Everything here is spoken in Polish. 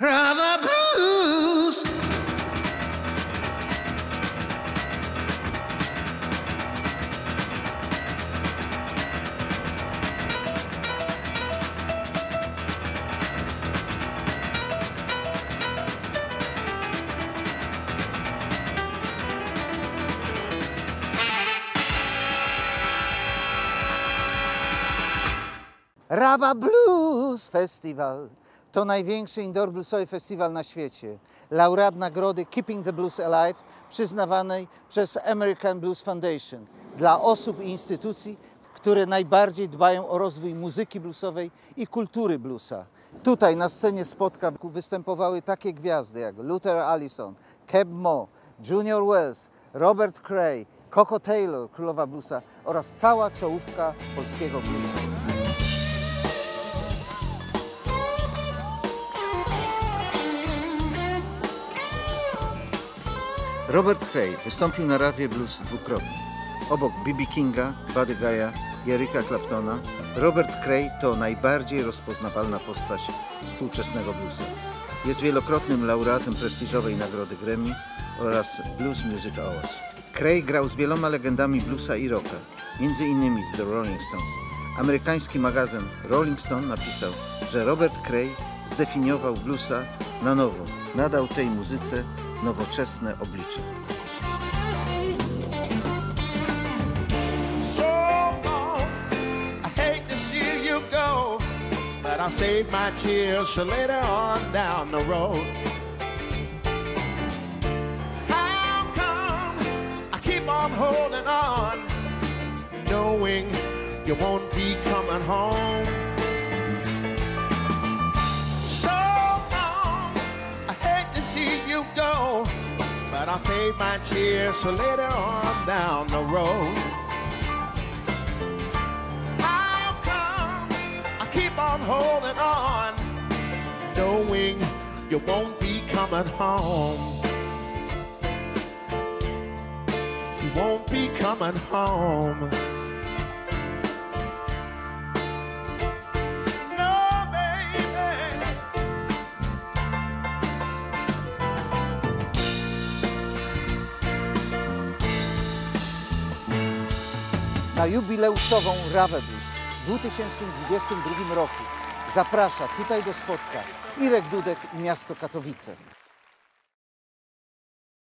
Rava Blues. Rava Blues Festival to największy indoor bluesowy festiwal na świecie. Laureat nagrody Keeping the Blues Alive przyznawanej przez American Blues Foundation dla osób i instytucji, które najbardziej dbają o rozwój muzyki bluesowej i kultury bluesa. Tutaj na scenie spotkań występowały takie gwiazdy jak Luther Allison, Keb Mo, Junior Wells, Robert Cray, Koko Taylor, królowa bluesa oraz cała czołówka polskiego bluesa. Robert Cray wystąpił na Ravie Blues dwukrotnie. Obok B.B. Kinga, Buddy Guy'a i Erika Claptona, Robert Cray to najbardziej rozpoznawalna postać współczesnego bluesa. Jest wielokrotnym laureatem prestiżowej nagrody Grammy oraz Blues Music Awards. Cray grał z wieloma legendami bluesa i rocka, m.in. z The Rolling Stones. Amerykański magazyn Rolling Stone napisał, że Robert Cray zdefiniował bluesa na nowo, nadał tej muzyce nowoczesne oblicze. So long, I hate to see you go, but I'll save my tears for later on down the road. How come I keep on holding on, knowing you won't be coming home? See you go, but I'll save my tears for later on down the road. How come I keep on holding on, knowing you won't be coming home? You won't be coming home. Na jubileuszową Ravę Blues w 2022 roku zaprasza tutaj do spotkań Irek Dudek i miasto Katowice.